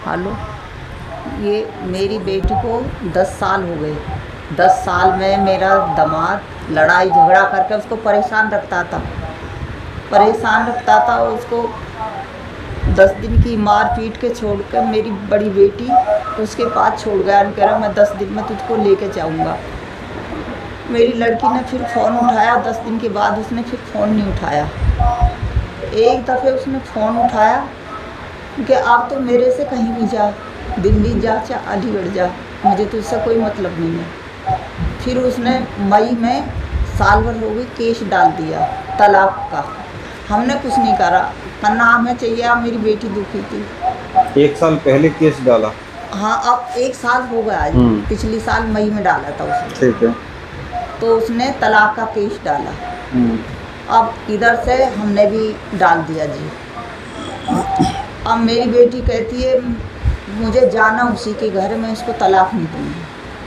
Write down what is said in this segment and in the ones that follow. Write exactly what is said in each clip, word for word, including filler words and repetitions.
Hello, ये मेरी बेटी को दस साल हो गए। दस साल में मेरा दामाद लड़ाई झगड़ा करके उसको परेशान रखता था परेशान रखता था उसको दस दिन की मार पीट के छोड़ कर मेरी बड़ी बेटी उसके पास छोड़ गया। कह रहा मैं दस दिन में तुझको लेके जाऊंगा। मेरी लड़की ने फिर फ़ोन उठाया। दस दिन के बाद उसने फिर फ़ोन नहीं उठाया। एक दफ़े उसने फ़ोन उठाया कि आप तो मेरे से कहीं भी जा, दिल्ली जा चाहे अलीगढ़ जा, मुझे तो इससे कोई मतलब नहीं है। फिर उसने मई में साल भर हो गई केस डाल दिया तलाक का। हमने कुछ नहीं करा, करना हमें चाहिए। मेरी बेटी दुखी थी। एक साल पहले केस डाला? हाँ, अब एक साल हो गया। पिछली साल मई में डाला था उसने। ठीक है। तो उसने तलाक का केस डाला। अब इधर से हमने भी डाल दिया जी। अब मेरी बेटी कहती है मुझे जाना उसी के घर में, इसको तलाक नहीं दूँगी।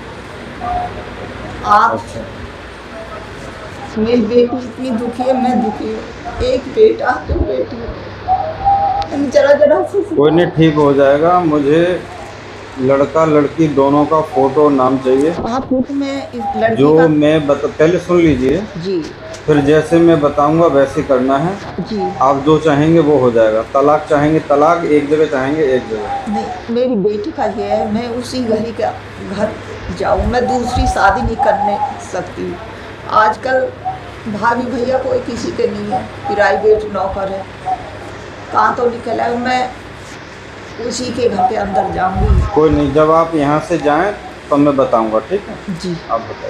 आप अच्छा। मेरी बेटी इतनी दुखी है, मैं दुखी हूँ। एक बेटा तो बेटी है, जरा जरा कोई नहीं, ठीक हो जाएगा। मुझे लड़का लड़की दोनों का फोटो नाम चाहिए। हाँ, फोटो में इस लड़की जो का... मैं बता, पहले सुन लीजिए जी। फिर जैसे मैं बताऊंगा वैसे करना है जी। आप जो चाहेंगे वो हो जाएगा। तलाक चाहेंगे तलाक, एक जगह चाहेंगे एक जगह। नहीं, मेरी बेटी का ये है मैं उसी घर का घर जाऊँ, मैं दूसरी शादी नहीं करने सकती। आजकल भाभी भैया कोई किसी के नहीं है, प्राइवेट नौकर है, कहाँ तो निकला है। मैं उसी के घर के अंदर जाऊंगी। कोई नहीं, जब आप यहाँ से जाएं तो मैं बताऊंगा। ठीक है जी। आप बताइए।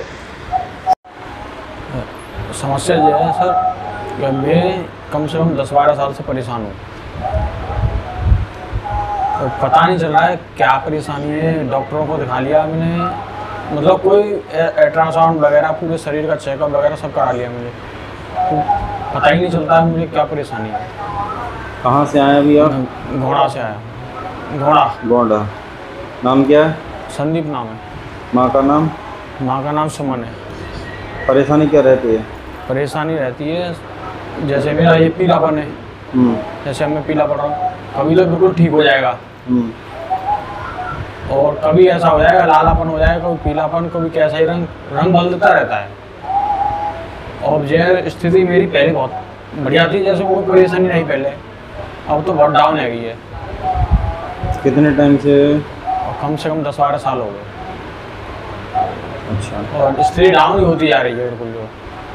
समस्या ये है सर कि मैं कम से कम दस बारह साल से परेशान हूँ। तो पता नहीं चल रहा है क्या परेशानी है। डॉक्टरों को दिखा लिया मैंने, मतलब कोई अल्ट्रासाउंड वगैरह पूरे शरीर का चेकअप वगैरह सब करा लिया मुझे, तो पता ही नहीं चलता है मुझे क्या परेशानी है। कहाँ से आए अभी आप? घोड़ा से आया। घोड़ा गोंडा। नाम क्या है? संदीप नाम है। माँ का नाम? माँ का नाम सुमन है। परेशानी क्या रहती है? परेशानी रहती है जैसे मेरा ये पीलापन है, जैसे अब मैं पीला पड़ रहा हूँ, कभी तो बिल्कुल ठीक हो जाएगा और कभी ऐसा हो जाएगा लालापन हो जाएगा, कभी पीलापन, कभी कैसा ही रंग रंग बदलता रहता है। और यह स्थिति मेरी पहले बहुत बढ़िया थी, जैसे कोई परेशानी नहीं पहले, अब तो बहुत डाउन है गई है। कितने टाइम से? और कम से कम दस बारह साल हो गए। अच्छा। और स्थिति डाउन ही होती जा रही है बिल्कुल। जो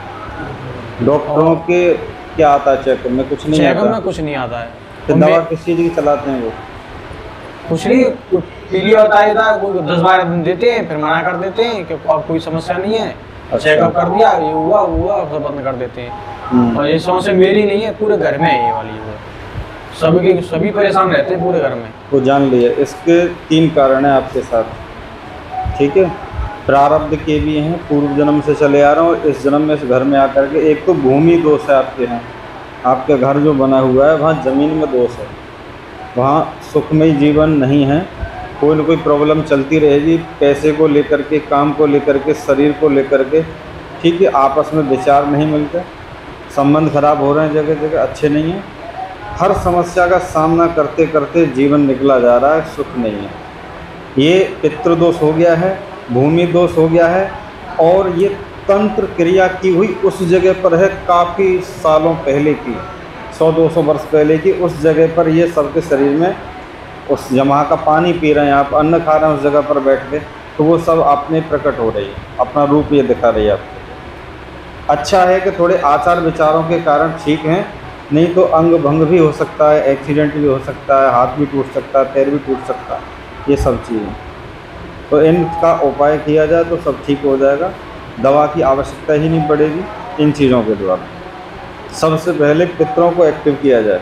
डॉक्टरों के क्या आता है चेकअप में? कुछ नहीं आता? चेकअप में कुछ नहीं आता है। तो दवा किस चीज़ की चलाते हैं वो? कुछ नहीं, पीलिया बताया था, कोई दस बारह दिन देते हैं फिर मना कर देते हैं कि अब कोई समस्या नहीं है। अच्छा। चेकअप कर दिया, ये हुआ हुआ सब बंद कर देते हैं। और ये समस्या मेरी नहीं है, पूरे घर में है ये वाली। वो सभी सभी परेशान रहते हैं पूरे घर में। वो जान लिए। इसके तीन कारण हैं आपके साथ, ठीक है? प्रारब्ध के भी हैं, पूर्व जन्म से चले आ रहा हूँ, इस जन्म में इस घर में आकर के। एक तो भूमि दोष है आपके यहाँ, आपका घर जो बना हुआ है वहाँ ज़मीन में दोष है, वहाँ सुखमय जीवन नहीं है। कोई ना कोई प्रॉब्लम चलती रहेगी, पैसे को लेकर के, काम को लेकर के, शरीर को लेकर के, ठीक है? आपस में विचार नहीं मिलते, संबंध खराब हो रहे हैं, जगह जगह अच्छे नहीं हैं। हर समस्या का सामना करते करते जीवन निकला जा रहा है, सुख नहीं है। ये पितृदोष हो गया है, भूमि दोष हो गया है, और ये तंत्र क्रिया की हुई उस जगह पर है, काफ़ी सालों पहले की, सौ दो सौ वर्ष पहले की। उस जगह पर ये सबके शरीर में, उस जमा का पानी पी रहे हैं आप, अन्न खा रहे हैं उस जगह पर बैठ के, तो वो सब अपने प्रकट हो रही है, अपना रूप ये दिखा रही है आपको। अच्छा है कि थोड़े आचार विचारों के कारण ठीक हैं, नहीं तो अंग भंग भी हो सकता है, एक्सीडेंट भी हो सकता है, हाथ भी टूट सकता है, पैर भी टूट सकता है, ये सब चीज़ें। तो इनका उपाय किया जाए तो सब ठीक हो जाएगा, दवा की आवश्यकता ही नहीं पड़ेगी इन चीज़ों के द्वारा। सबसे पहले पितरों को एक्टिव किया जाए।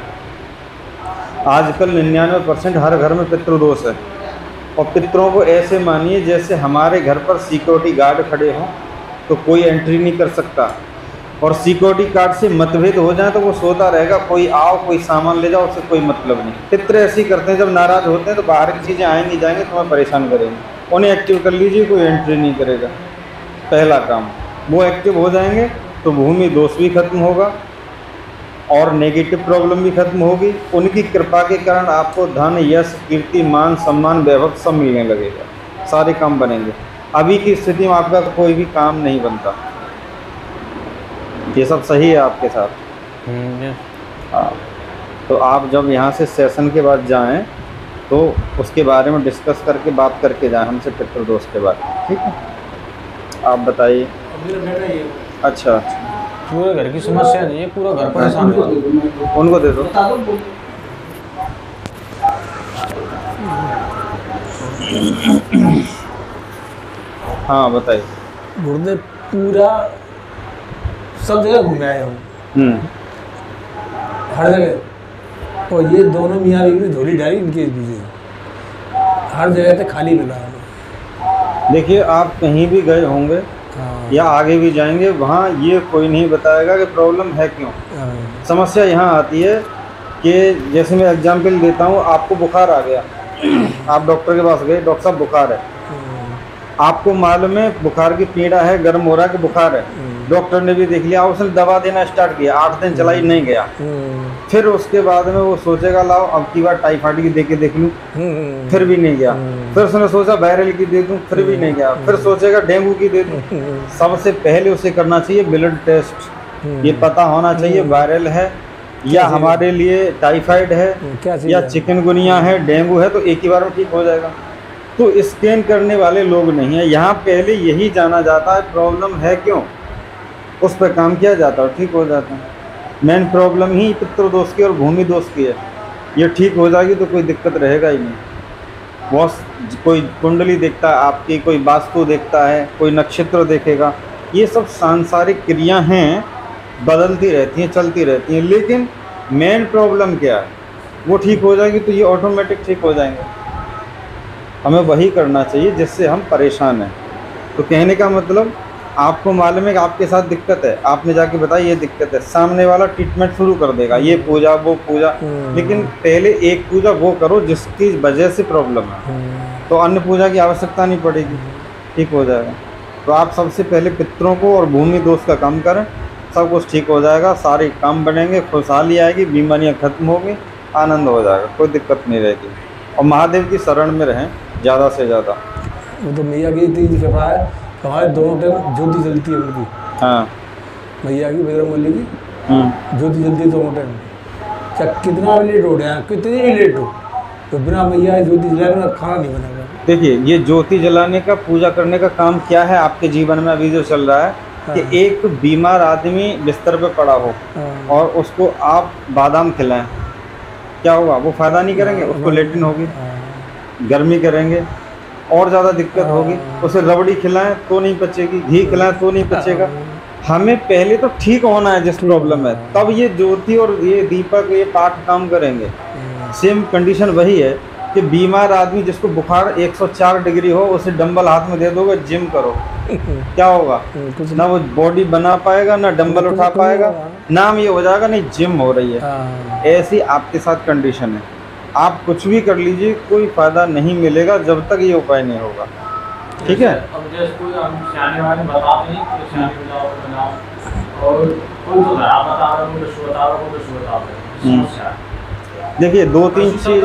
आजकल निन्यानवे परसेंट हर घर में पितृदोष है, और पितरों को ऐसे मानिए जैसे हमारे घर पर सिक्योरिटी गार्ड खड़े हों तो कोई एंट्री नहीं कर सकता, और सिक्योरिटी गार्ड से मतभेद हो जाए तो वो सोता रहेगा, कोई आओ कोई सामान ले जाओ, उससे कोई मतलब नहीं। पितर ऐसे ही करते हैं, जब नाराज़ होते हैं तो बाहर की चीज़ें आएंगी जाएंगे तो हमें परेशान करेंगे, उन्हें एक्टिव कर लीजिए, कोई एंट्री नहीं करेगा। पहला काम, वो एक्टिव हो जाएंगे तो भूमि दोष भी खत्म होगा, और नेगेटिव प्रॉब्लम भी खत्म होगी। उनकी कृपा के कारण आपको धन, यश, कीर्ति, मान, सम्मान, वैभव सब मिलने लगेगा, सारे काम बनेंगे। अभी की स्थिति में आपका कोई भी काम नहीं बनता। ये सब सही है आपके साथ। हाँ, तो आप जब यहाँ से सेशन के बाद जाएं तो उसके बारे में डिस्कस करके बात करके जाएं हमसे पितृदोष के बारे में, ठीक है? आप बताइए। अच्छा, पूरे घर की समस्या नहीं है, पूरा घर परेशान है। उनको दे दो। हाँ बताइए। गुरुदेव पूरा सब जगह घूमे आए हूँ, हम्म हर जगह, और ये दोनों मियाँ बीवी ने झोली डाली इनके पीछे, हर जगह से खाली मिला है। देखिए, आप कहीं भी गए होंगे हाँ, या आगे भी जाएंगे, वहाँ ये कोई नहीं बताएगा कि प्रॉब्लम है क्यों। हाँ, समस्या यहाँ आती है कि जैसे मैं एग्जाम्पल देता हूँ, आपको बुखार आ गया, आप डॉक्टर के पास गए, डॉक्टर साहब बुखार है, आपको मालूम है बुखार की पीड़ा है, गर्म हो रहा है कि बुखार है, डॉक्टर ने भी देख लिया, उसने दवा देना स्टार्ट किया, आठ दिन चलाई नहीं गया, फिर उसके बाद में वो सोचेगा लाओ अब की बार टाइफाइड की दे के देख लूँ, फिर भी नहीं गया, फिर उसने सोचा वायरल की दे दूँ, फिर भी नहीं गया, फिर सोचेगा डेंगू की दे दूँ। सबसे पहले उसे करना चाहिए ब्लड टेस्ट, ये पता होना चाहिए वायरल है या हमारे लिए टाइफाइड है क्या चीज़ या है? चिकनगुनिया है, डेंगू है, तो एक ही बार में ठीक हो जाएगा। तो स्कैन करने वाले लोग नहीं है यहाँ, पहले यही जाना जाता है प्रॉब्लम है क्यों, उस पर काम किया जाता है, ठीक हो जाता है। मेन प्रॉब्लम ही पितृदोष की और भूमि दोष की है, ये ठीक हो जाएगी तो कोई दिक्कत रहेगा ही नहीं। बहुत कोई कुंडली देखता है आपकी, कोई वास्तु देखता है, कोई नक्षत्र देखेगा, ये सब सांसारिक क्रिया हैं, बदलती रहती हैं, चलती रहती हैं, लेकिन मेन प्रॉब्लम क्या है वो ठीक हो जाएगी तो ये ऑटोमेटिक ठीक हो जाएंगे। हमें वही करना चाहिए जिससे हम परेशान हैं। तो कहने का मतलब, आपको मालूम है कि आपके साथ दिक्कत है, आपने जाके बताया ये दिक्कत है, सामने वाला ट्रीटमेंट शुरू कर देगा, ये पूजा वो पूजा, लेकिन पहले एक पूजा वो करो जिसकी वजह से प्रॉब्लम है, तो अन्य पूजा की आवश्यकता नहीं पड़ेगी, ठीक हो जाएगा। तो आप सबसे पहले पितरों को और भूमि दोष का काम करें, सब कुछ ठीक हो जाएगा, सारे काम बनेंगे, खुशहाली आएगी, बीमारियाँ खत्म होगी, आनंद हो जाएगा, कोई दिक्कत नहीं रहेगी। और महादेव की शरण में रहें ज़्यादा से ज़्यादा। वो तो मैया की तीन कृपा है, हमारे दोनों टाइम ज्योति जलती है उनकी, हाँ मैया की, बजरंगबली की हम्म ज्योति जलती है दोनों टाइम, चाहे कितना भी लेट हो रहा है, कितनी भी लेट हो, तो बिना मैया की ज्योति जलाए बिना खाना नहीं बनेगा। देखिए, ये ज्योति जलाने का, पूजा करने का काम क्या है आपके जीवन में अभी जो चल रहा है, हाँ। कि एक बीमार आदमी बिस्तर पे पड़ा हो हाँ। और उसको आप बादाम खिलाएं, क्या होगा, वो फ़ायदा नहीं करेंगे, उसको लेटिन होगी, गर्मी करेंगे और ज़्यादा दिक्कत होगी। उसे रबड़ी खिलाएं तो नहीं पचेगी, घी खिलाएं तो नहीं पचेगा। हमें पहले तो ठीक होना है जिस प्रॉब्लम है, तब ये ज्योति और ये दीपक ये पाठ काम करेंगे। सेम कंडीशन वही है कि बीमार आदमी जिसको बुखार एक सौ चार डिग्री हो, उसे डंबल हाथ में दे दोगे, जिम करो, क्या होगा, ना वो बॉडी बना पाएगा, ना डंबल उठा पाएगा, नाम ये हो जाएगा नहीं जिम हो रही है। ऐसी आपके साथ कंडीशन है, आप कुछ भी कर लीजिए, कोई फ़ायदा नहीं मिलेगा जब तक ये उपाय नहीं होगा, ठीक है। अब जैसे कोई हम सियाने वाले बताते हैं कि सियाने बजाओ बनाओ, और कोई तो धरा बता रहा है, कोई तो बता रहा है, कोई तो बता रहा है, समस्या। देखिए, दो तीन चीज़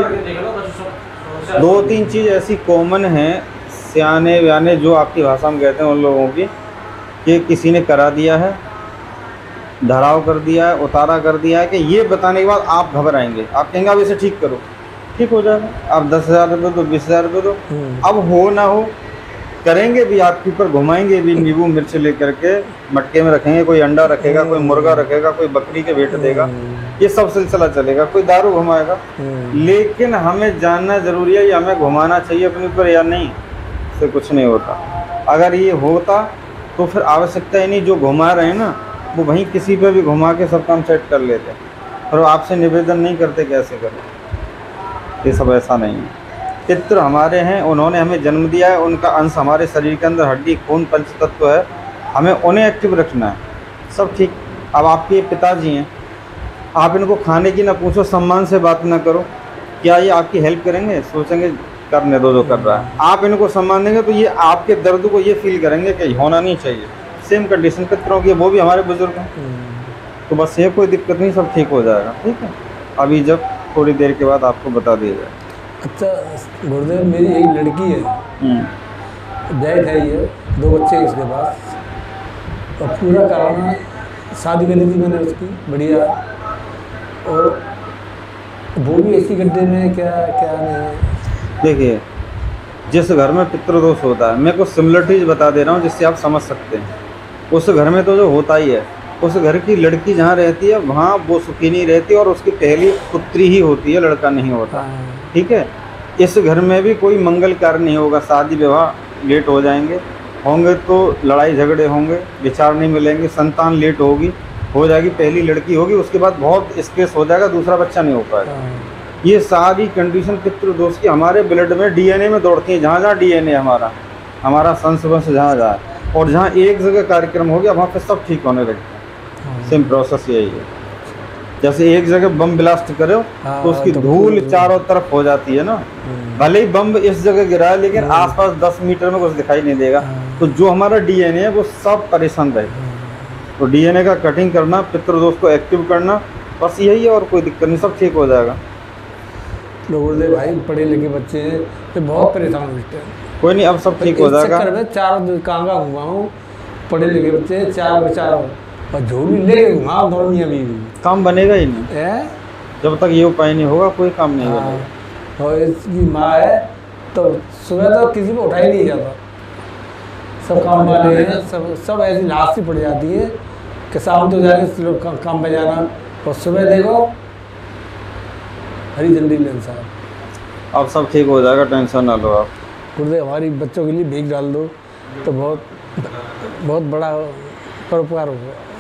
दो तीन चीज़ ऐसी कॉमन हैं सियाने व्याने जो आपकी भाषा में कहते हैं उन लोगों की, कि किसी ने करा दिया है, धराव कर दिया है, उतारा कर दिया है, कि ये बताने के बाद आप घबराएंगे, आप कहेंगे अब इसे ठीक करो, ठीक हो जाएगा, आप दस हज़ार रुपये दो, बीस हज़ार रुपये दो, अब हो ना हो करेंगे भी, आपके ऊपर घुमाएंगे भी, नींबू मिर्च लेकर के मटके में रखेंगे, कोई अंडा रखेगा, कोई मुर्गा रखेगा, कोई बकरी के वेट देगा, ये सब सिलसिला चलेगा, कोई दारू घुमाएगा। लेकिन हमें जानना ज़रूरी है, ये हमें घुमाना चाहिए अपने ऊपर या नहीं, इससे कुछ नहीं होता। अगर ये होता तो फिर आवश्यकता ही नहीं, जो घुमा रहे हैं ना वो वहीं किसी पे भी घुमा के सब काम सेट कर लेते हैं, और आपसे निवेदन नहीं करते कैसे करें, ये सब ऐसा नहीं है। पितृ हमारे हैं, उन्होंने हमें जन्म दिया है, उनका अंश हमारे शरीर के अंदर हड्डी खून पंच तत्व है, हमें उन्हें एक्टिव रखना है, सब ठीक। अब आपके पिताजी हैं, आप इनको खाने की ना पूछो, सम्मान से बात ना करो, क्या ये आपकी हेल्प करेंगे, सोचेंगे करने दो जो कर रहा है। आप इनको सम्मान देंगे तो ये आपके दर्द को ये फील करेंगे कि होना नहीं चाहिए। सेम कंडीशन पितरों की, वो भी हमारे बुजुर्ग हैं, तो बस ये कोई दिक्कत नहीं, सब ठीक हो जाएगा। ठीक है, अभी जब थोड़ी देर के बाद आपको बता दिया जाए। अच्छा गुरुदेव, मेरी एक लड़की है, बैग है, ये दो बच्चे इसके पास, और पूरा कराना, शादी करी थी मैंने उसकी बढ़िया, और वो भी ऐसी गड्ढे में क्या क्या नहीं। देखिए, जिस घर में पितृदोष होता है, मैं कुछ सिमिलरिटीज बता दे रहा हूँ जिससे आप समझ सकते हैं। उस घर में तो जो होता ही है, उस घर की लड़की जहाँ रहती है वहाँ वो सुखी नहीं रहती, और उसकी पहली पुत्री ही होती है, लड़का नहीं होता। ठीक है, इस घर में भी कोई मंगल कार्य नहीं होगा, शादी विवाह लेट हो जाएंगे, होंगे तो लड़ाई झगड़े होंगे, विचार नहीं मिलेंगे, संतान लेट होगी, हो जाएगी, पहली लड़की होगी, उसके बाद बहुत स्पेस हो जाएगा, दूसरा बच्चा नहीं हो पाएगा। ये सारी कंडीशन पितृदोष की हमारे ब्लड में, डीएनए में दौड़ती है। जहाँ जहाँ डीएनए हमारा हमारा संस्पर्श जहाँ जहाँ, और जहाँ एक जगह कार्यक्रम हो गया वहाँ पे सब ठीक होने लगता है। सेम प्रोसेस यही है। जैसे एक जगह बम ब्लास्ट करो तो उसकी धूल चारों तरफ हो जाती है ना, भले ही बम इस जगह गिरा है लेकिन आसपास दस मीटर में कुछ दिखाई नहीं देगा। तो जो हमारा डीएनए है वो सब परेशान रहेगा। तो डीएनए का कटिंग करना, पितृदोष को एक्टिव करना, बस यही है, और कोई दिक्कत नहीं, सब ठीक हो जाएगा। गुरुदेव भाई पढ़े लिखे बच्चे हैं तो बहुत परेशान होते हैं। कोई नहीं, अब सब ठीक हो जाएगा। चार कांगा हुआ हूँ, पढ़े लिखे बच्चे चार चार, और झोली ले घुमा दौड़नी अभी भी काम बनेगा ही नहीं है। जब तक ये उपाय नहीं होगा कोई काम नहीं बनेगा। और इसकी माँ है तो सुबह तो किसी को उठा ही नहीं जाता, सब काम वाले हैं, सब सब ऐसी लाश सी पड़ जाती है कि शाम तो जाके लोग का, काम पे जाना, और सुबह देखो हरी झंडी लेन साहब। अब सब ठीक हो जाएगा, टेंशन ना लो आप। गुरुदेव हमारी बच्चों के लिए भीख डाल दो तो बहुत बहुत बड़ा परोपकार होगा।